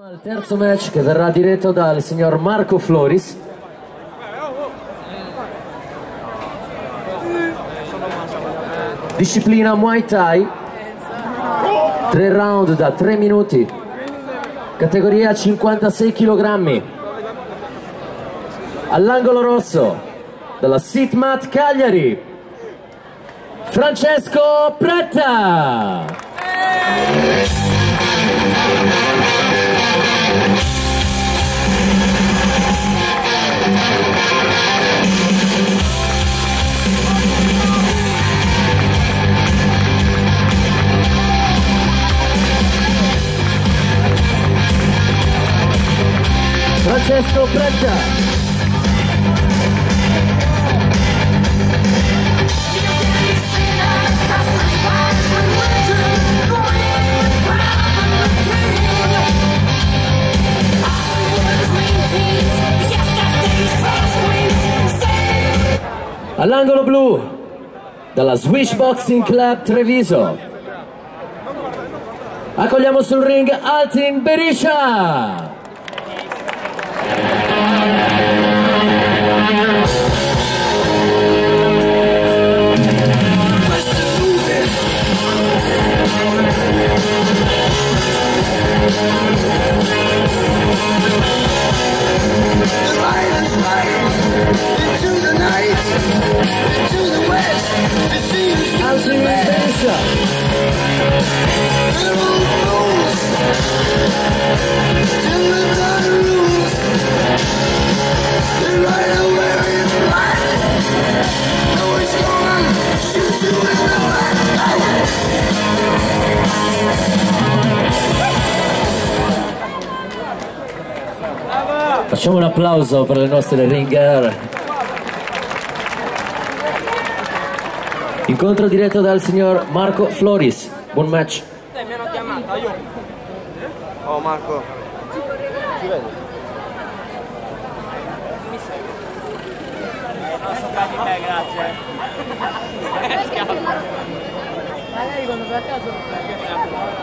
Al terzo match che verrà diretto dal signor Marco Floris. Disciplina Muay Thai, 3 round da 3 minuti, categoria 56 kg. All'angolo rosso, dalla Sitmat Cagliari, Francesco Pretta. Francesco Pretta. All'angolo blu, dalla Swish Boxing Club Treviso, accogliamo sul ring Altin Berisha. Altin Berisha. Facciamo un applauso per le nostre ringer. Incontro diretto dal signor Marco Floris. Buon match. Mi hanno chiamato, io. Oh Marco. Ci vedi? No, sono casi te, grazie. Magari quando per caso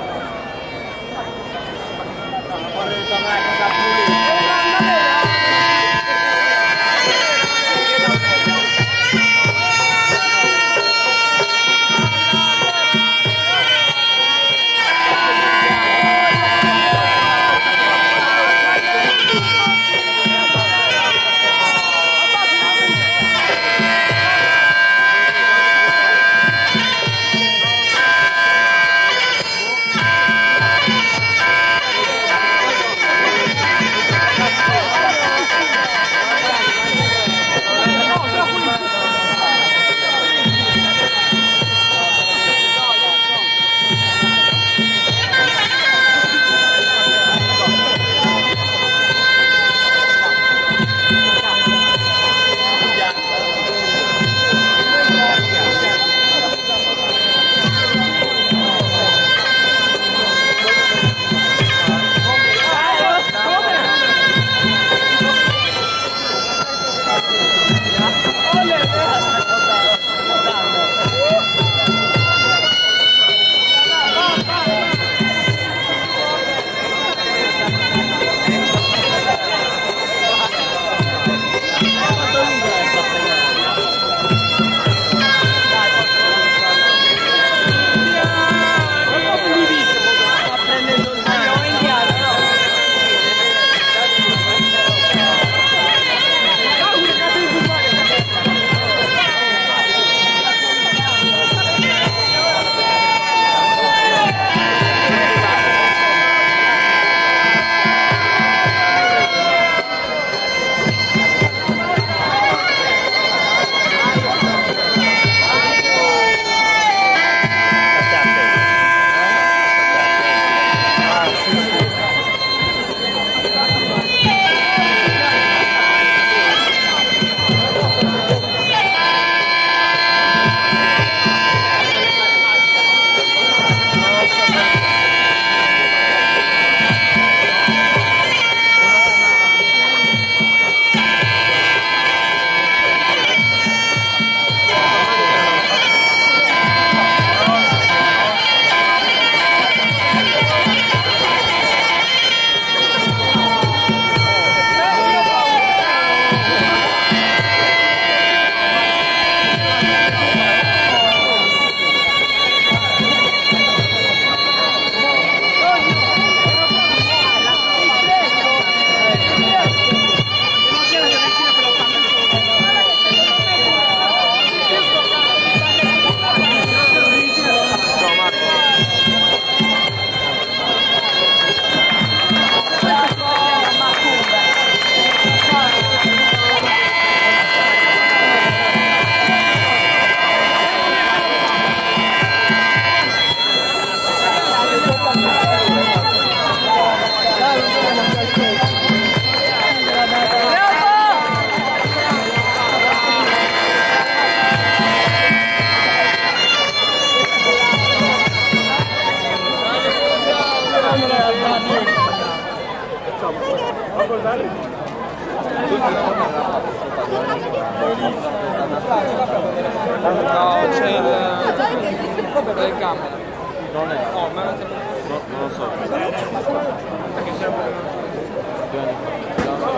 No, c'è il telecamera. Non è. No, ma non lo so. perché c'è 2 anni fa.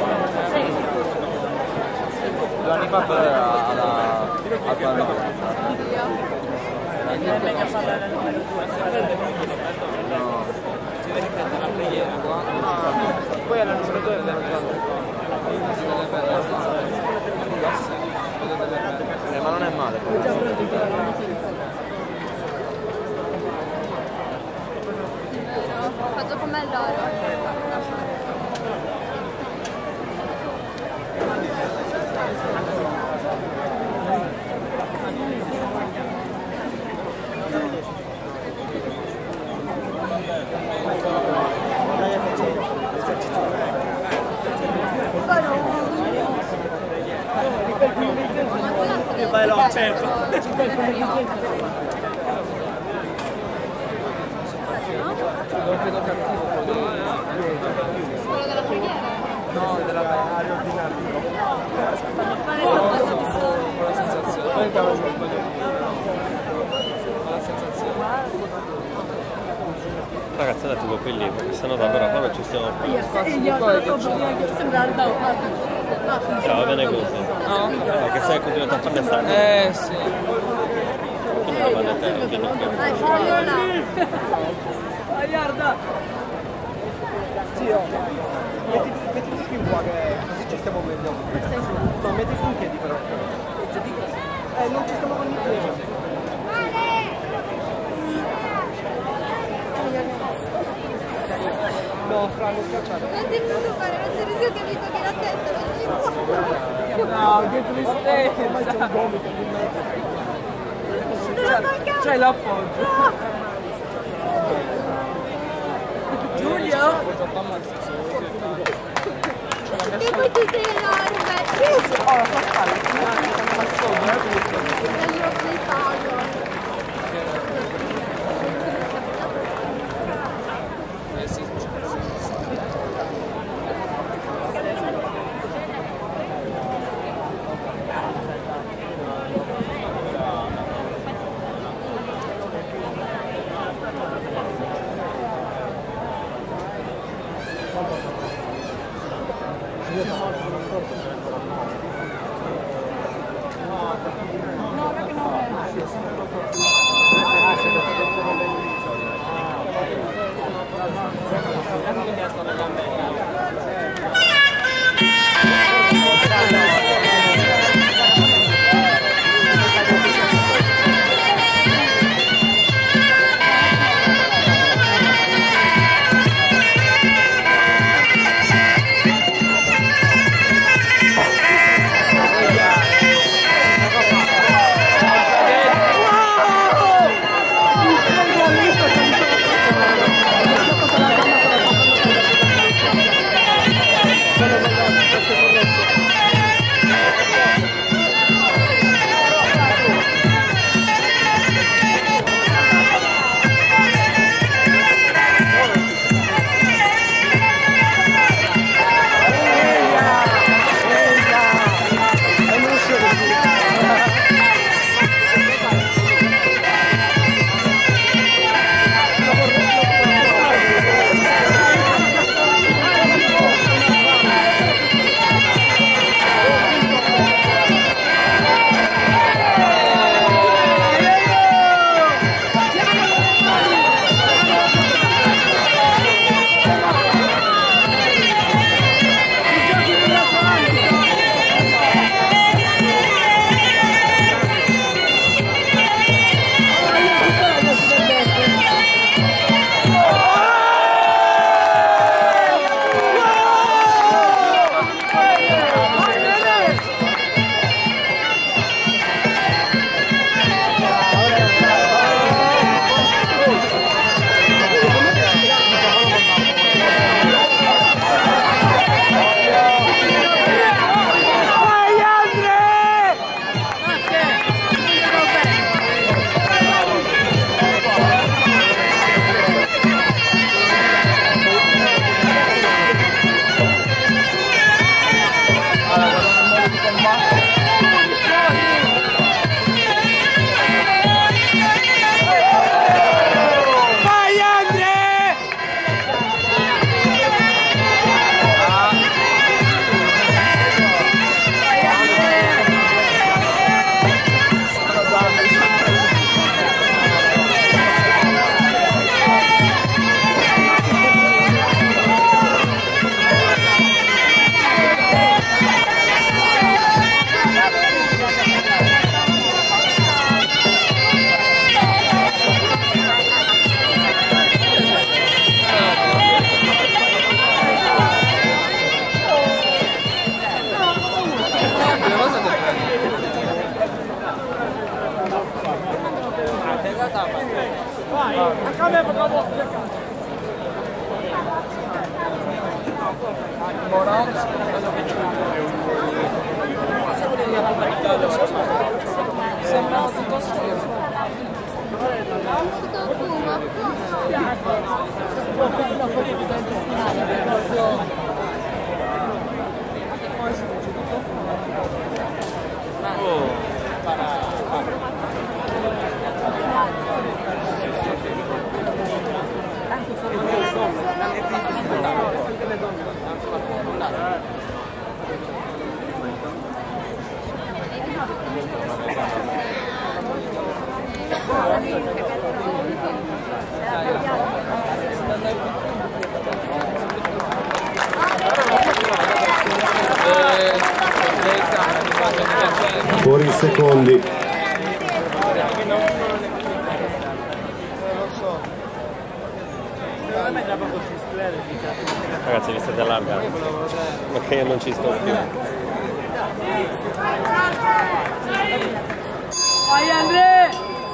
2 anni fa però era al Parlamento. Poi era il numero 2 Ma non è male. Faccio come loro. Vai là, certo. Quello della preghiera? No, della aria ordinaria. Con la sensazione. Ragazzi, andate tipo qui lì, perché sennò davvero qua non ci stiamo più. Va bene così. No? Perché se continuate a farne stare. Sì. Quindi la mandate piano piano. Dai, voglio là. Guarda! Zio, mettiti più qua che così ci stiamo vedendo. No, mettiti in piedi però. Non ci stiamo condividendo. No, Franco, schiacciato. Non ti posso fare, non c'è nessuno che mi tocca la testa, non ci può. No, dietro di stessa. Ormai c'è un gomito di mezzo. C'hai l'appoggio. Giulio? E poi tu sei enorme. Oh, la tua spalla. Io ho pensato. Sembrava tutto scherzo. Fuori i secondi. Ragazzi, vi state allargando. Ma che io non ci sto più. Vai Andrea!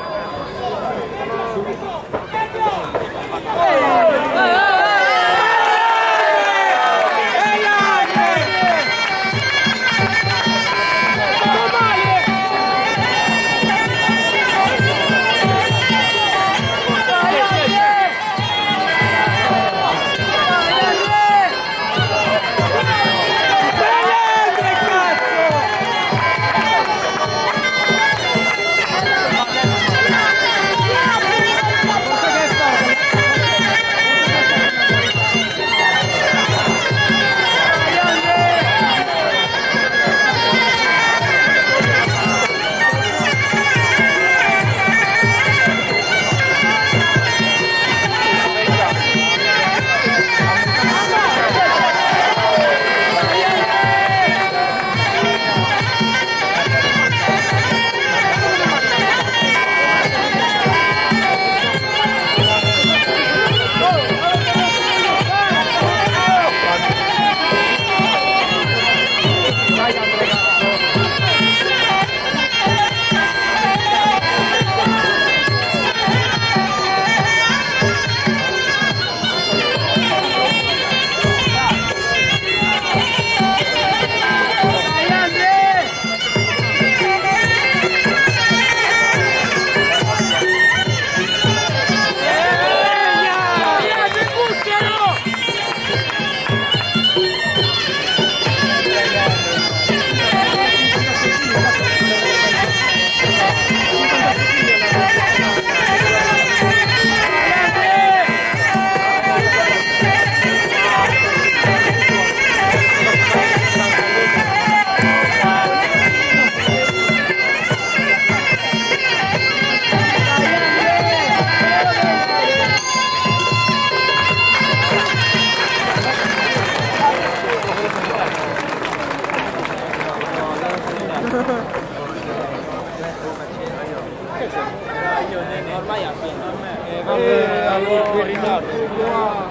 Ormai a fine. Vabbè, allora ritardo.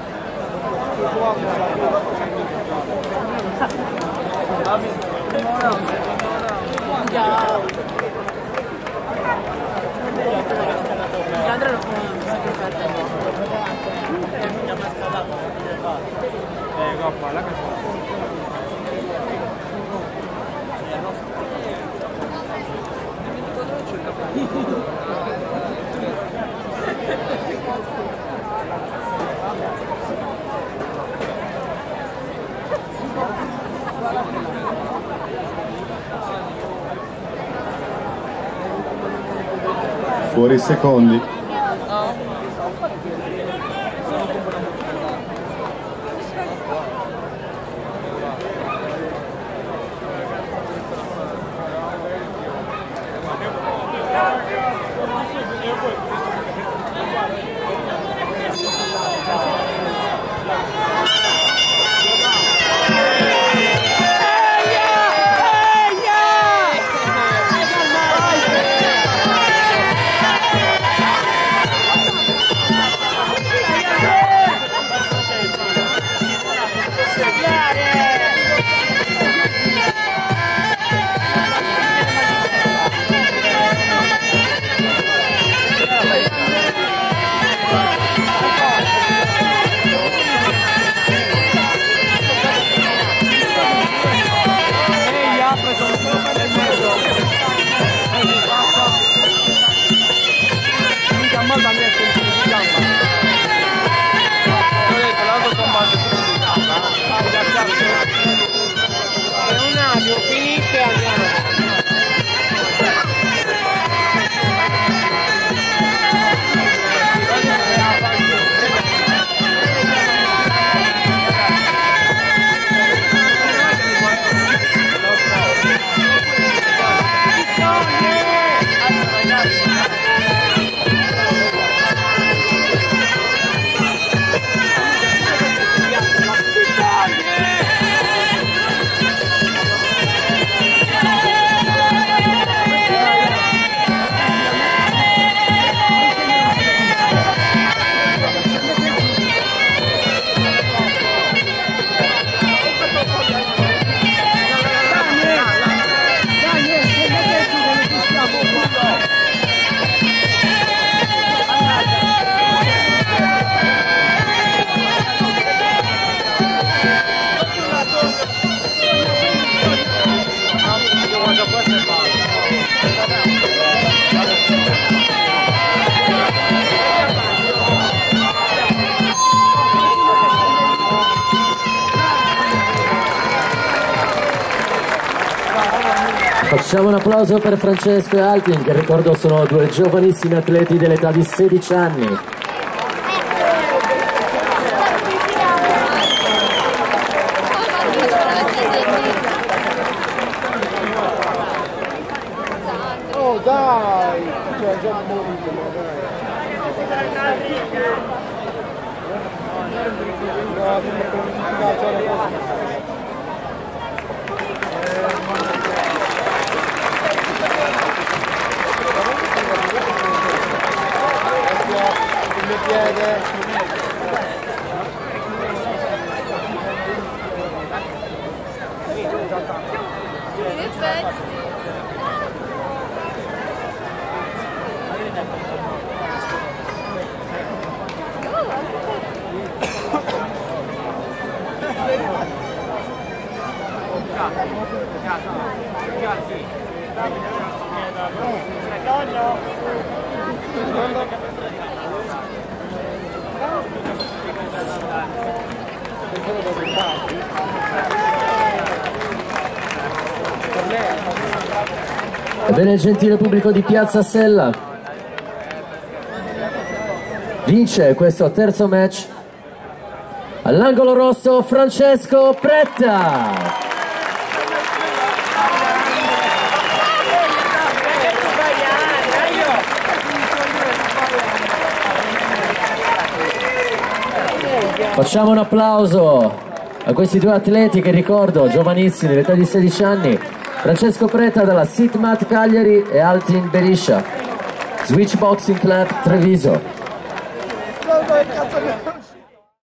Fuori i secondi. Facciamo un applauso per Francesco e Altin, che ricordo sono due giovanissimi atleti dell'età di 16 anni. Oh dai! Cioè già molto, il mio piede. Ebbene, gentile pubblico di Piazza Sella, vince questo terzo match all'angolo rosso Francesco Pretta. Facciamo un applauso a questi due atleti che ricordo, giovanissimi, all'età di 16 anni, Francesco Pretta dalla Sitmat Cagliari e Altin Berisha, Switch Boxing Club Treviso.